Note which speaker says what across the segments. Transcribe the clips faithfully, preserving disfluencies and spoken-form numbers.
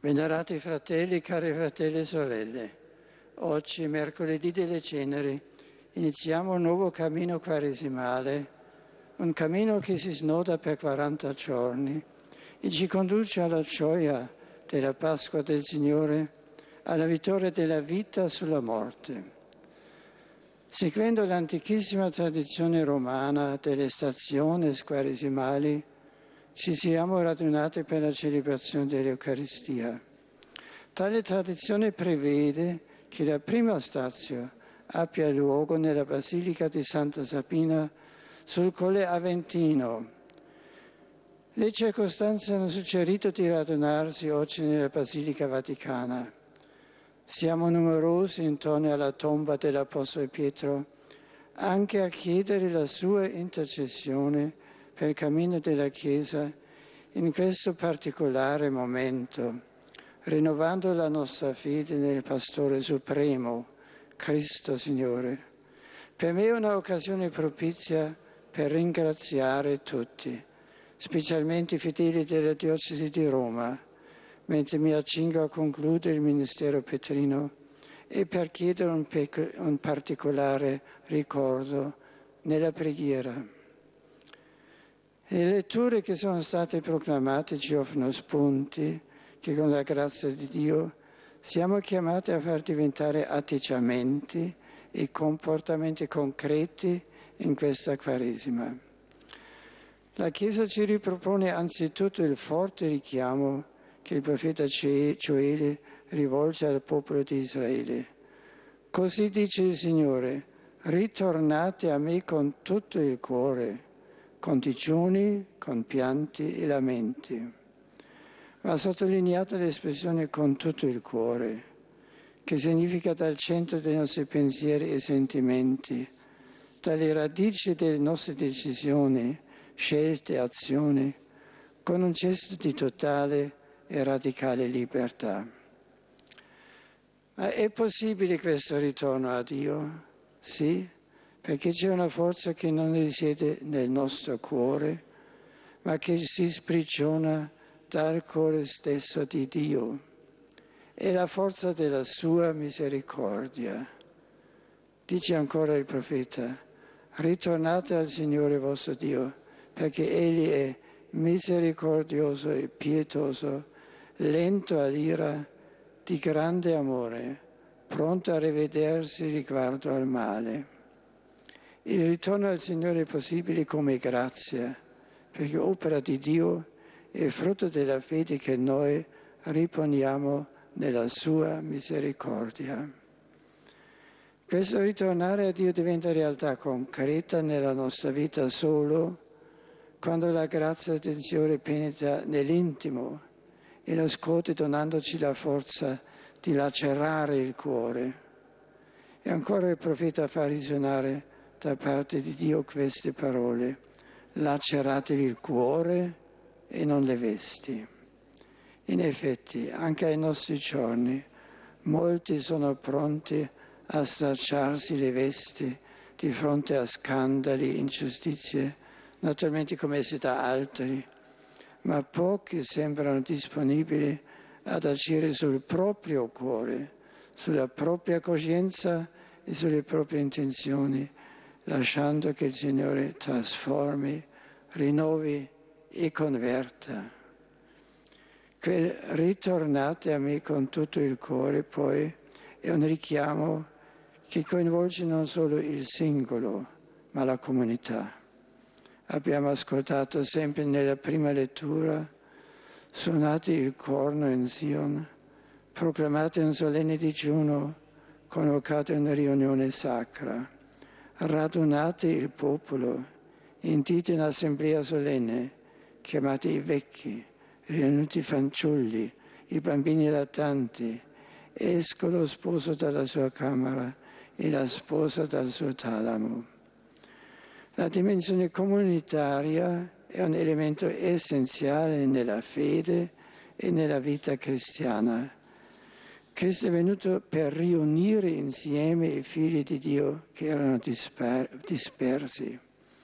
Speaker 1: Venerati fratelli, cari fratelli e sorelle, oggi, mercoledì delle Ceneri, iniziamo un nuovo cammino quaresimale, un cammino che si snoda per quaranta giorni e ci conduce alla gioia della Pasqua del Signore, alla vittoria della vita sulla morte. Seguendo l'antichissima tradizione romana delle stazioni quaresimali, ci siamo radunati per la celebrazione dell'Eucaristia. Tale tradizione prevede che la prima stazio abbia luogo nella Basilica di Santa Sabina sul Colle Aventino. Le circostanze hanno suggerito di radunarsi oggi nella Basilica Vaticana. Siamo numerosi intorno alla tomba dell'Apostolo Pietro anche a chiedere la sua intercessione per il cammino della Chiesa in questo particolare momento, rinnovando la nostra fede nel Pastore Supremo, Cristo Signore. Per me è un'occasione propizia per ringraziare tutti, specialmente i fedeli della Diocesi di Roma, mentre mi accingo a concludere il ministero petrino e per chiedere un, pe- un particolare ricordo nella preghiera. Le letture che sono state proclamate ci offrono spunti che con la grazia di Dio siamo chiamati a far diventare atteggiamenti e comportamenti concreti in questa Quaresima. La Chiesa ci ripropone anzitutto il forte richiamo che il profeta Gioele rivolge al popolo di Israele. Così dice il Signore: ritornate a me con tutto il cuore, con digiuni, con pianti e lamenti. Va sottolineata l'espressione con tutto il cuore, che significa dal centro dei nostri pensieri e sentimenti, dalle radici delle nostre decisioni, scelte e azioni, con un gesto di totale e radicale libertà. Ma è possibile questo ritorno a Dio? Sì, perché c'è una forza che non risiede nel nostro cuore, ma che si sprigiona dal cuore stesso di Dio. È la forza della sua misericordia. Dice ancora il profeta: ritornate al Signore vostro Dio, perché Egli è misericordioso e pietoso, lento all'ira, di grande amore, pronto a rivedersi riguardo al male. Il ritorno al Signore è possibile come grazia, perché opera di Dio è frutto della fede che noi riponiamo nella sua misericordia. Questo ritornare a Dio diventa realtà concreta nella nostra vita solo quando la grazia del Signore penetra nell'intimo e lo scuote donandoci la forza di lacerare il cuore. E ancora il profeta fa risuonare da parte di Dio queste parole: laceratevi il cuore e non le vesti. In effetti, anche ai nostri giorni, molti sono pronti a stracciarsi le vesti di fronte a scandali, ingiustizie, naturalmente commesse da altri, ma pochi sembrano disponibili ad agire sul proprio cuore, sulla propria coscienza e sulle proprie intenzioni, lasciando che il Signore trasformi, rinnovi e converta. Quel ritornate a me con tutto il cuore, poi, è un richiamo che coinvolge non solo il singolo, ma la comunità. Abbiamo ascoltato sempre nella prima lettura: suonate il corno in Sion, proclamate un solenne digiuno, convocate una riunione sacra, radunate il popolo, indite un'assemblea solenne, chiamate i vecchi, riunite i fanciulli, i bambini lattanti, esco lo sposo dalla sua camera e la sposa dal suo talamo. La dimensione comunitaria è un elemento essenziale nella fede e nella vita cristiana. Cristo è venuto per riunire insieme i figli di Dio che erano disper- dispersi.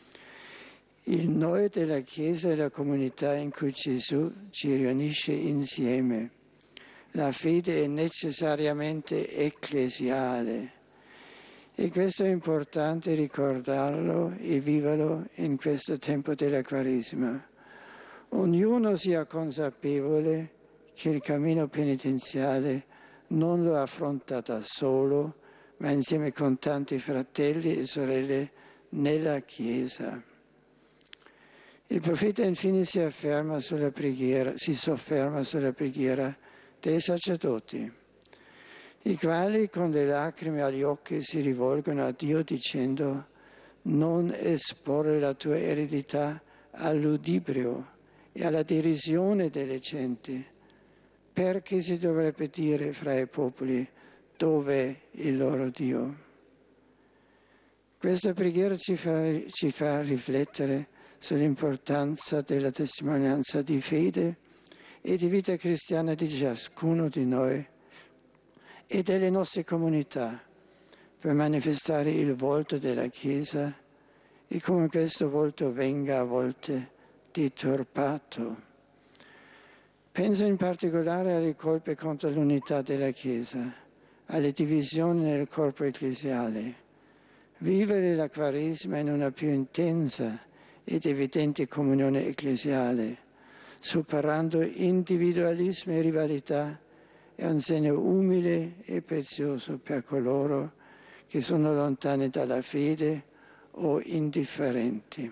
Speaker 1: Il noi della Chiesa è la comunità in cui Gesù ci riunisce insieme. La fede è necessariamente ecclesiale e questo è importante ricordarlo e viverlo in questo tempo della Quaresima. Ognuno sia consapevole che il cammino penitenziale non lo affronta da solo, ma insieme con tanti fratelli e sorelle nella Chiesa. Il profeta infine si afferma sulla preghiera, si sofferma sulla preghiera dei sacerdoti, i quali con le lacrime agli occhi si rivolgono a Dio dicendo: non esporre la tua eredità all'udibrio e alla derisione delle genti, perché si dovrebbe dire fra i popoli dov'è il loro Dio. Questa preghiera ci fa, ci fa riflettere sull'importanza della testimonianza di fede e di vita cristiana di ciascuno di noi e delle nostre comunità per manifestare il volto della Chiesa e come questo volto venga a volte deturpato. Penso in particolare alle colpe contro l'unità della Chiesa, alle divisioni nel corpo ecclesiale. Vivere la Quaresima in una più intensa ed evidente comunione ecclesiale, superando individualismo e rivalità, è un segno umile e prezioso per coloro che sono lontani dalla fede o indifferenti.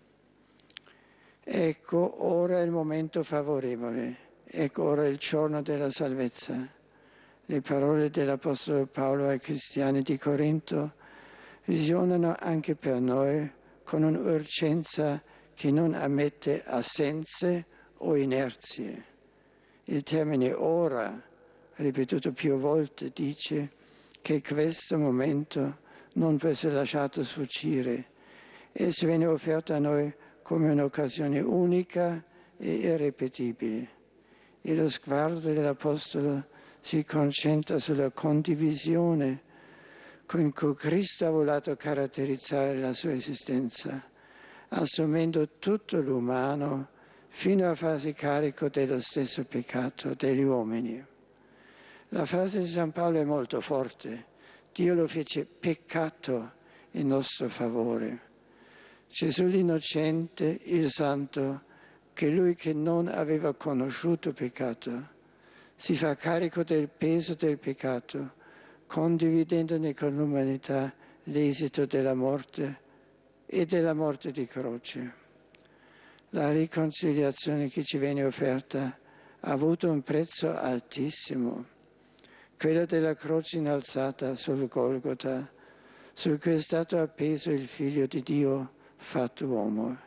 Speaker 1: Ecco ora il momento favorevole, ecco ora il giorno della salvezza. Le parole dell'Apostolo Paolo ai cristiani di Corinto risuonano anche per noi con un'urgenza che non ammette assenze o inerzie. Il termine ora, ripetuto più volte, dice che questo momento non può essere lasciato sfuggire. Esso viene offerto a noi come un'occasione unica e irripetibile. E lo sguardo dell'Apostolo si concentra sulla condivisione con cui Cristo ha voluto caratterizzare la sua esistenza, assumendo tutto l'umano fino a farsi carico dello stesso peccato degli uomini. La frase di San Paolo è molto forte. Dio lo fece peccato in nostro favore. Gesù l'innocente, il santo, che lui che non aveva conosciuto peccato, si fa carico del peso del peccato, condividendone con l'umanità l'esito della morte e della morte di croce. La riconciliazione che ci viene offerta ha avuto un prezzo altissimo, quello della croce innalzata sul Golgota, su cui è stato appeso il Figlio di Dio fatto uomo.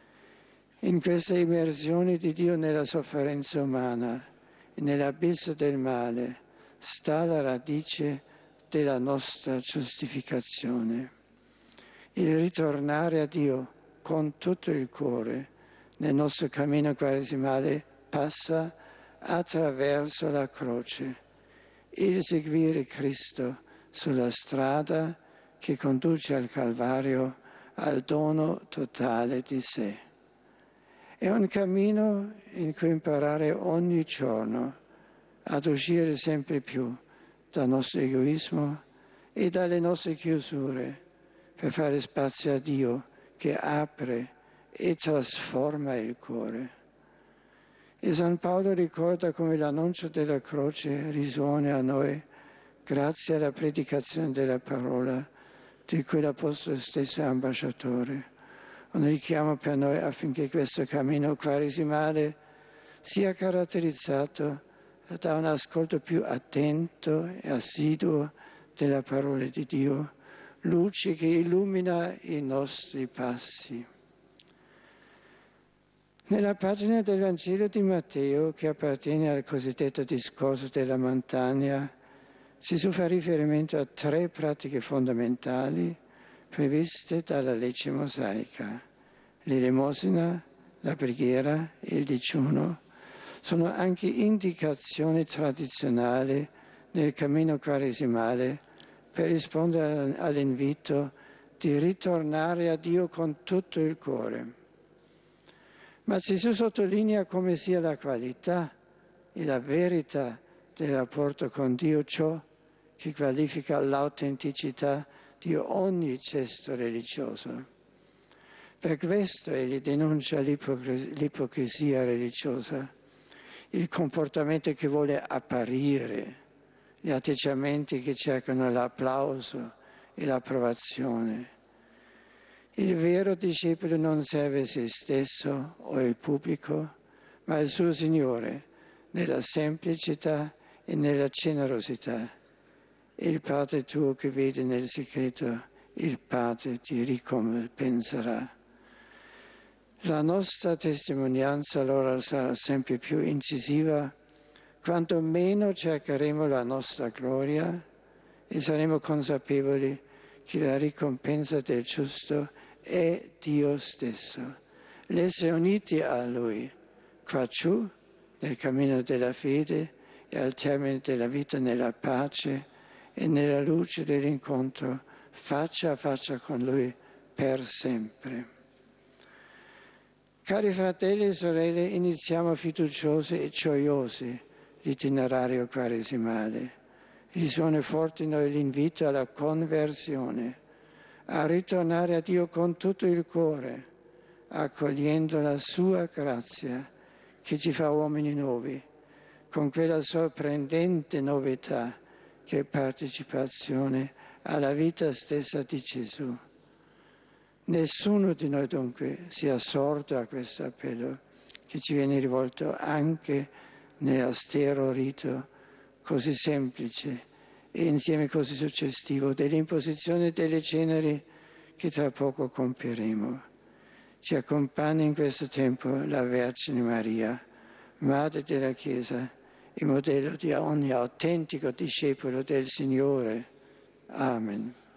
Speaker 1: In questa immersione di Dio nella sofferenza umana e nell'abisso del male sta la radice della nostra giustificazione. Il ritornare a Dio con tutto il cuore nel nostro cammino quaresimale passa attraverso la croce, il seguire Cristo sulla strada che conduce al Calvario, al dono totale di sé. È un cammino in cui imparare ogni giorno ad uscire sempre più dal nostro egoismo e dalle nostre chiusure per fare spazio a Dio che apre e trasforma il cuore. E San Paolo ricorda come l'annuncio della croce risuona a noi grazie alla predicazione della parola di cui l'Apostolo stesso è ambasciatore. Un richiamo per noi affinché questo cammino quaresimale sia caratterizzato da un ascolto più attento e assiduo della parola di Dio, luce che illumina i nostri passi. Nella pagina del Vangelo di Matteo, che appartiene al cosiddetto discorso della montagna, si fa riferimento a tre pratiche fondamentali previste dalla legge mosaica. L'elemosina, la preghiera e il digiuno sono anche indicazioni tradizionali nel cammino quaresimale per rispondere all'invito di ritornare a Dio con tutto il cuore. Ma Gesù sottolinea come sia la qualità e la verità del rapporto con Dio ciò che qualifica l'autenticità di ogni gesto religioso. Per questo egli denuncia l'ipocres- l'ipocrisia religiosa, il comportamento che vuole apparire, gli atteggiamenti che cercano l'applauso e l'approvazione. Il vero discepolo non serve se stesso o il pubblico, ma il suo Signore nella semplicità e nella generosità. Il Padre tuo che vede nel segreto, il Padre ti ricompenserà. La nostra testimonianza allora sarà sempre più incisiva quanto meno cercheremo la nostra gloria e saremo consapevoli che la ricompensa del giusto è Dio stesso. L'essere uniti a Lui, qua giù, nel cammino della fede e al termine della vita nella pace e nella luce dell'incontro faccia a faccia con Lui per sempre. Cari fratelli e sorelle, iniziamo fiduciosi e gioiosi l'itinerario quaresimale. Risuona forte in noi l'invito alla conversione, a ritornare a Dio con tutto il cuore, accogliendo la sua grazia che ci fa uomini nuovi, con quella sorprendente novità che è partecipazione alla vita stessa di Gesù. Nessuno di noi dunque sia sordo a questo appello che ci viene rivolto anche nell'austero rito così semplice e insieme così suggestivo dell'imposizione delle ceneri che tra poco compieremo. Ci accompagna in questo tempo la Vergine Maria, Madre della Chiesa e modello di ogni autentico discepolo del Signore. Amen.